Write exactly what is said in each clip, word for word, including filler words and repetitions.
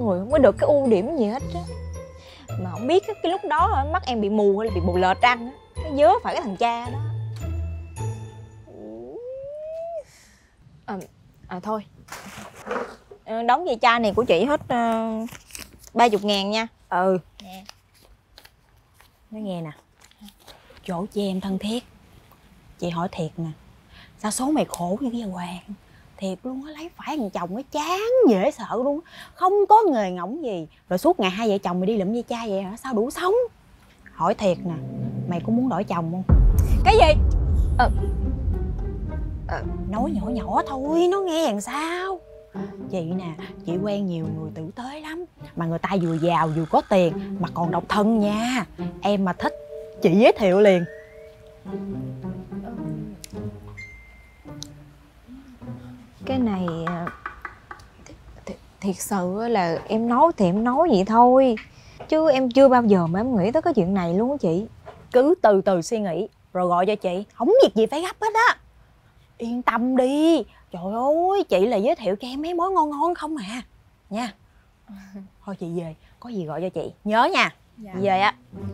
người, không có được cái ưu điểm gì hết á. Mà không biết cái lúc đó mắt em bị mù hay là bị bù lệch răng á, cái vớ phải cái thằng cha đó. À, à thôi, đóng dây chai này của chị hết ba uh, chục ngàn nha. Ừ nè. Nói nghe nè, chỗ chị em thân thiết, chị hỏi thiệt nè, sao số mày khổ như cái Hoàng? Thiệt luôn á, lấy phải thằng chồng nó chán dễ sợ luôn, không có nghề ngỗng gì, rồi suốt ngày hai vợ chồng mày đi lụm dây chai vậy hả? Sao đủ sống? Hỏi thiệt nè, mày có muốn đổi chồng không? Cái gì? Ờ à, nói nhỏ nhỏ thôi, nó nghe làm sao. Chị nè, chị quen nhiều người tử tế lắm, mà người ta vừa giàu vừa có tiền mà còn độc thân nha. Em mà thích chị giới thiệu liền. Cái này th thiệt sự là em nói thì em nói vậy thôi, chứ em chưa bao giờ mà em nghĩ tới cái chuyện này luôn á chị. Cứ từ từ suy nghĩ rồi gọi cho chị, không việc gì phải gấp hết á. Yên tâm đi, trời ơi, chị là giới thiệu cho em mấy món ngon ngon không à nha. Thôi chị về, có gì gọi cho chị, nhớ nha. Dạ. Chị về á.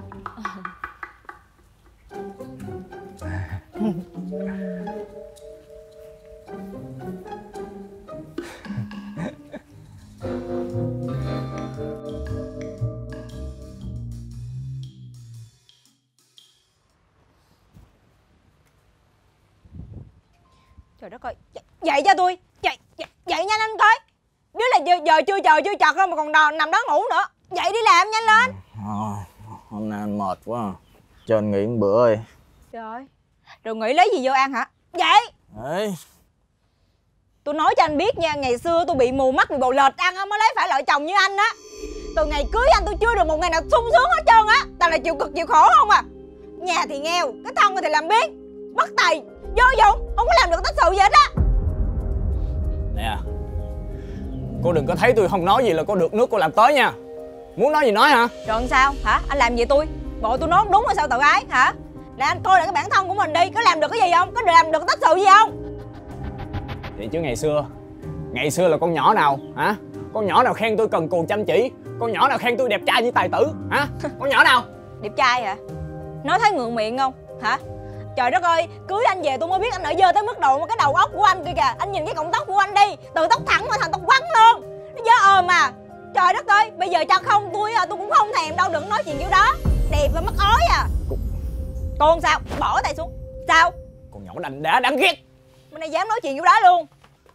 Trời đất ơi, dậy cho tôi, dậy, dậy, dậy nhanh anh coi. Đứa là giờ, giờ chưa chờ chưa chợt đâu mà còn đò, nằm đó ngủ nữa. Dậy đi làm nhanh lên. À, hôm nay anh mệt quá à. Cho anh nghỉ một bữa đi. Trời ơi, rồi nghỉ lấy gì vô ăn hả? Dậy. Ê. Tôi nói cho anh biết nha, ngày xưa tôi bị mù mắt, bị bầu lệch ăn á mới lấy phải loại chồng như anh á. Từ ngày cưới anh tôi chưa được một ngày nào sung sướng hết trơn á. Toàn là chịu cực chịu khổ không à. Nhà thì nghèo, cái thân thì làm biếng, bất tài, vô dụng, không có làm được tích sự gì hết á. Nè, cô đừng có thấy tôi không nói gì là cô được nước cô làm tới nha. Muốn nói gì nói hả? Rồi sao hả? Anh làm gì tôi? Bộ tôi nói đúng là sao tự ái hả? Để anh coi lại cái bản thân của mình đi, có làm được cái gì không? Có làm được tích sự gì không? Vậy chứ ngày xưa, ngày xưa là con nhỏ nào hả? Con nhỏ nào khen tôi cần cù chăm chỉ? Con nhỏ nào khen tôi đẹp trai như tài tử hả? Con nhỏ nào? Đẹp trai hả? Nói thấy ngượng miệng không hả? Trời đất ơi, cưới anh về tôi mới biết anh ở dơ tới mức độ mà cái đầu óc của anh kia kìa. Anh nhìn cái cọng tóc của anh đi, từ tóc thẳng mà thành tóc quắn luôn. Nó dơ ờm mà. Trời đất ơi, bây giờ cho không tôi tôi cũng không thèm đâu, đừng nói chuyện kiểu đó. Đẹp và mắc ói à. Con sao? Bỏ tay xuống. Sao? Con nhỏ đành đá đáng ghét. Bên này dám nói chuyện kiểu đó luôn.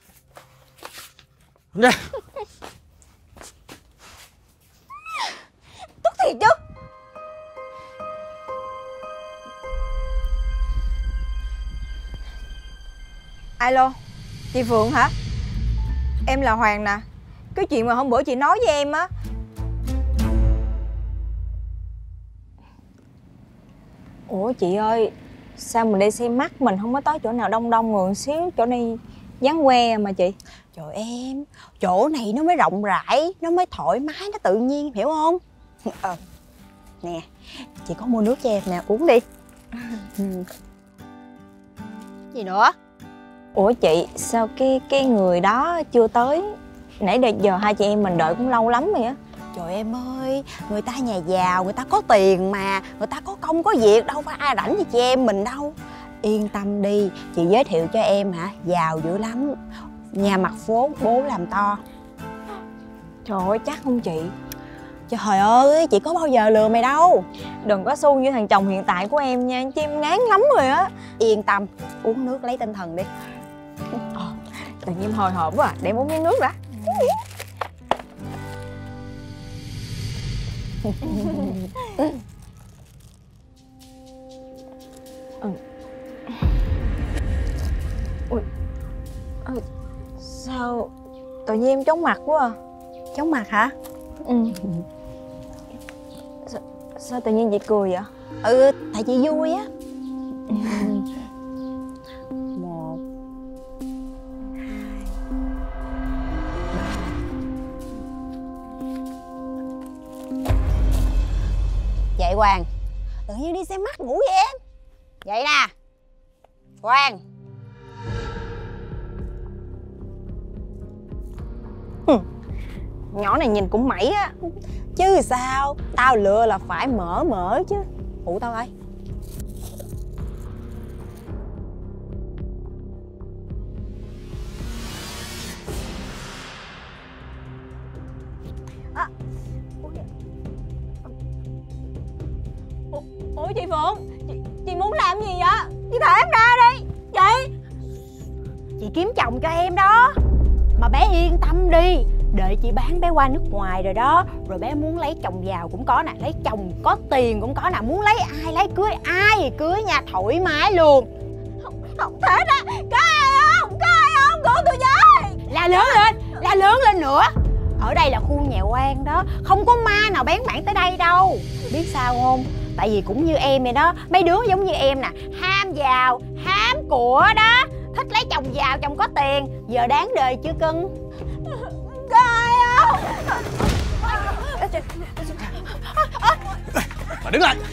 Nè. Tức thiệt chứ. Alo, chị Phượng hả? Em là Hoàng nè. Cái chuyện mà hôm bữa chị nói với em á. Ủa chị ơi, sao mình đi xem mắt mình không có tới chỗ nào đông đông người xíu, chỗ này vắng que mà chị. Trời em, chỗ này nó mới rộng rãi, nó mới thoải mái, nó tự nhiên, hiểu không? Ờ, nè, chị có mua nước cho em nè, uống đi. Gì nữa? Ủa chị, sao cái cái người đó chưa tới? Nãy đợi giờ hai chị em mình đợi cũng lâu lắm rồi á. Trời em ơi, người ta nhà giàu, người ta có tiền mà, người ta có công có việc, đâu phải ai rảnh như chị em mình đâu. Yên tâm đi, chị giới thiệu cho em hả, giàu dữ lắm. Nhà mặt phố, bố làm to. Trời ơi, chắc không chị? Trời ơi, chị có bao giờ lừa mày đâu. Đừng có xu như thằng chồng hiện tại của em nha, chứ em ngán lắm rồi á. Yên tâm, uống nước lấy tinh thần đi. Ờ, tự nhiên hồi hộp quá à, để em uống miếng nước đã. Ừ. Ui. À, sao tự nhiên em chóng mặt quá à? Chóng mặt hả? Ừ. Sao, sao tự nhiên chị cười vậy? Ừ, tại chị vui á. Một, hai, ba. Dậy Hoàng, tự nhiên đi xem mắt ngủ vậy em. Dậy nè Hoàng. Nhỏ này nhìn cũng mẩy á. Chứ sao, tao lựa là phải mở mở chứ. Phụ tao ơi. À, ủa, ủa chị Phượng, chị, chị muốn làm gì vậy? Chị thả em ra đi. Chị Chị kiếm chồng cho em đó. Mà bé yên tâm đi, đợi chị bán bé qua nước ngoài rồi đó. Rồi bé muốn lấy chồng giàu cũng có nè, lấy chồng có tiền cũng có nè. Muốn lấy ai lấy cưới ai thì cưới nha, thoải mái luôn. Không, không thể ra. Có ai không? Có ai không? Cứu tôi với. La lớn lên, la lớn lên nữa. Ở đây là khu nhà quan đó, không có ma nào bén mảng tới đây đâu. Biết sao không? Tại vì cũng như em vậy đó. Mấy đứa giống như em nè, ham giàu, hám của đó. Thích lấy chồng giàu, chồng có tiền. Giờ đáng đời chưa cưng? Có ai không? Bà đứng lại.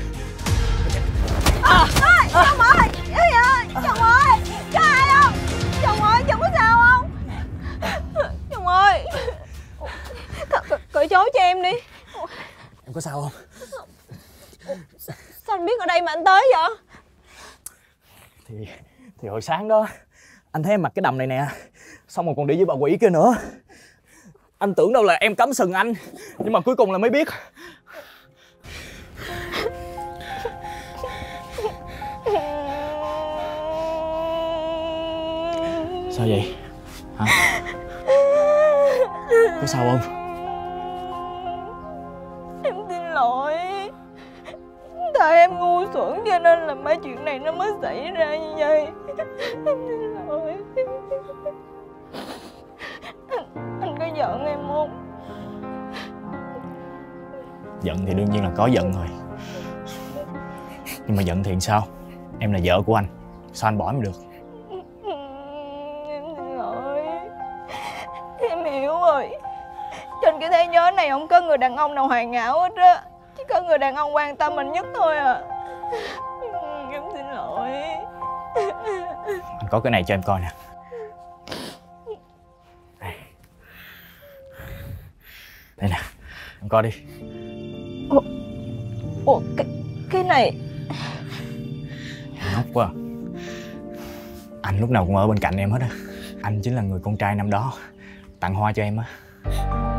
À, à, chồng ơi, ơi ơi, chồng ơi, có ai không? Chồng ơi, chồng có sao không? Chồng ơi, cởi trói cho em đi. Em có sao không? Sao anh biết ở đây mà anh tới vậy? Thì thì hồi sáng đó anh thấy em mặc cái đầm này nè, xong rồi còn đi với bà quỷ kia nữa. Anh tưởng đâu là em cắm sừng anh, nhưng mà cuối cùng là mới biết. Sao vậy? Hả? Có sao không? Em xin lỗi. Tại em ngu xuẩn cho nên là mấy chuyện này nó mới xảy ra như vậy. Em xin lỗi. Anh, anh có giận em không? Giận thì đương nhiên là có giận rồi. Nhưng mà giận thì sao? Em là vợ của anh, sao anh bỏ em được? Em xin lỗi. Em hiểu rồi. Trên cái thế giới này không có người đàn ông nào hoàn hảo hết á. Chỉ có người đàn ông quan tâm mình nhất thôi à. Em xin lỗi. Anh có cái này cho em coi nè. Đây, đây nè, em coi đi. Ủa, Ủa cái, cái này. Ngốc quá. Anh lúc nào cũng ở bên cạnh em hết á. Anh chính là người con trai năm đó tặng hoa cho em á.